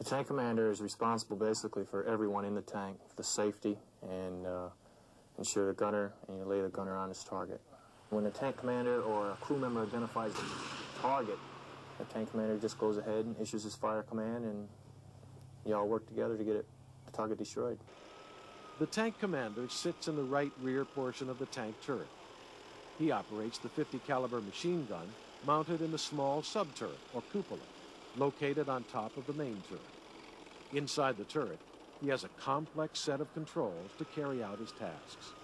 The tank commander is responsible basically for everyone in the tank, for the safety, and ensure the gunner, and you lay the gunner on his target. When the tank commander or a crew member identifies the target, the tank commander just goes ahead and issues his fire command, and you all work together to get the target destroyed. The tank commander sits in the right rear portion of the tank turret. He operates the .50 caliber machine gun mounted in a small sub-turret, or cupola, located on top of the main turret. Inside the turret, he has a complex set of controls to carry out his tasks.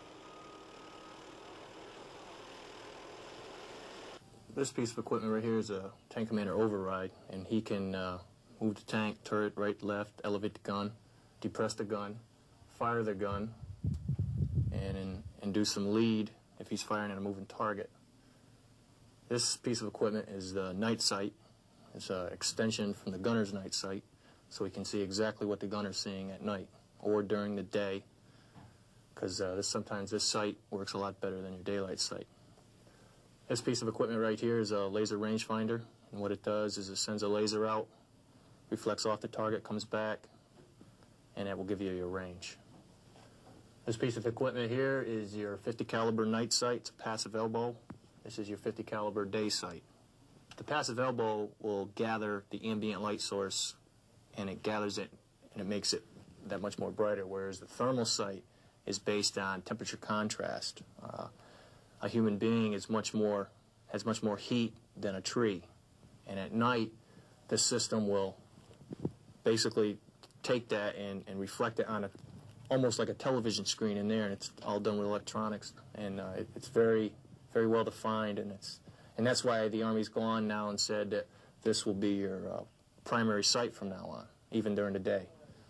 This piece of equipment right here is a tank commander override, and he can move the tank, turret, right, left, elevate the gun, depress the gun, fire the gun, and do some lead if he's firing at a moving target. This piece of equipment is the night sight. It's an extension from the gunner's night sight, so he can see exactly what the gunner's seeing at night or during the day, because sometimes this sight works a lot better than your daylight sight. This piece of equipment right here is a laser rangefinder, and what it does is it sends a laser out, reflects off the target, comes back, and that will give you your range. This piece of equipment here is your .50 caliber night sight. It's a passive elbow. This is your .50 caliber day sight. The passive elbow will gather the ambient light source, and it gathers it, and it makes it that much more brighter, whereas the thermal sight is based on temperature contrast. A human being has much more heat than a tree, and at night, this system will basically take that and reflect it on almost like a television screen in there, and it's all done with electronics, and it's very, very well defined, and that's why the Army's gone now and said that this will be your primary sight from now on, even during the day.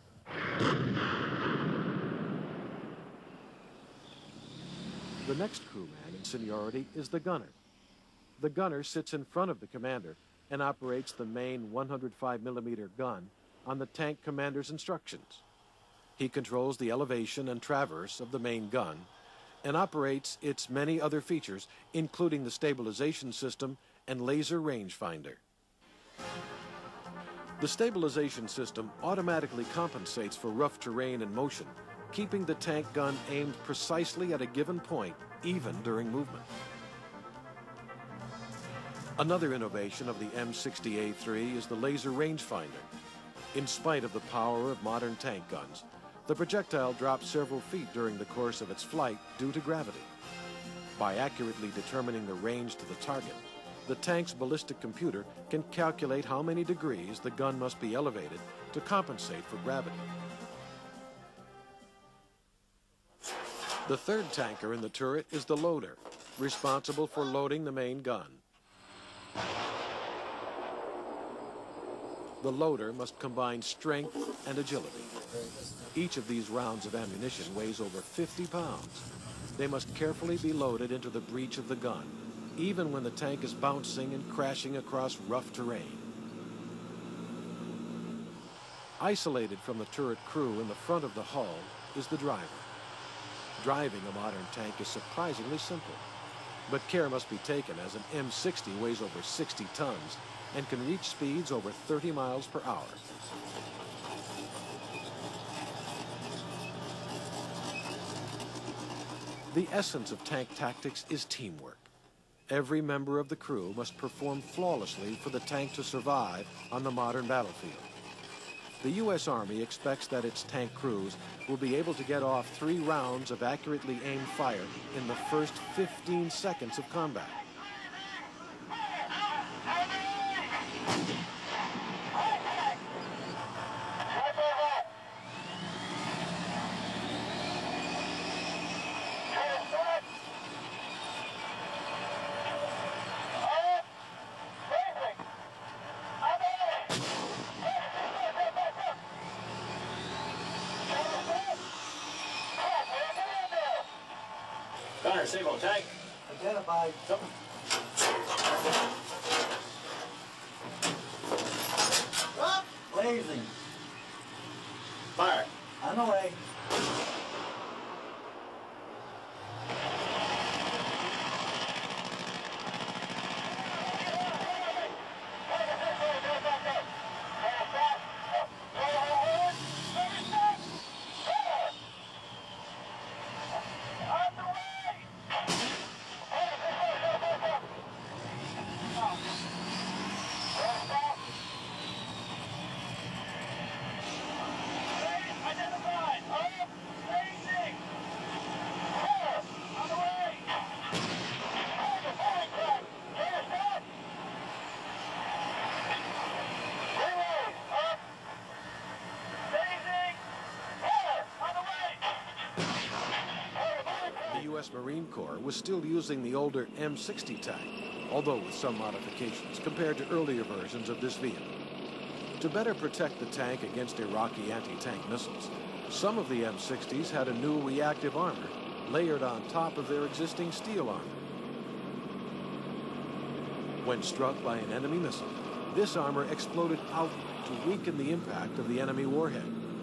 The next crewman in seniority is the gunner. The gunner sits in front of the commander and operates the main 105mm gun on the tank commander's instructions. He controls the elevation and traverse of the main gun and operates its many other features, including the stabilization system and laser rangefinder. The stabilization system automatically compensates for rough terrain and motion, keeping the tank gun aimed precisely at a given point, even during movement. Another innovation of the M60A3 is the laser rangefinder. In spite of the power of modern tank guns, the projectile drops several feet during the course of its flight due to gravity. By accurately determining the range to the target, the tank's ballistic computer can calculate how many degrees the gun must be elevated to compensate for gravity. The third tanker in the turret is the loader, responsible for loading the main gun. The loader must combine strength and agility. Each of these rounds of ammunition weighs over 50 pounds. They must carefully be loaded into the breech of the gun, even when the tank is bouncing and crashing across rough terrain. Isolated from the turret crew in the front of the hull is the driver. Driving a modern tank is surprisingly simple, but care must be taken as an M60 weighs over 60 tons and can reach speeds over 30 miles per hour. The essence of tank tactics is teamwork. Every member of the crew must perform flawlessly for the tank to survive on the modern battlefield. The U.S. Army expects that its tank crews will be able to get off 3 rounds of accurately aimed fire in the first 15 seconds of combat. Gunner, single tank. Identified. Up. Blazing. Fire. On the way. Marine Corps was still using the older M60 tank, although with some modifications compared to earlier versions of this vehicle. To better protect the tank against Iraqi anti-tank missiles, some of the M60s had a new reactive armor layered on top of their existing steel armor. When struck by an enemy missile, this armor exploded outward to weaken the impact of the enemy warhead.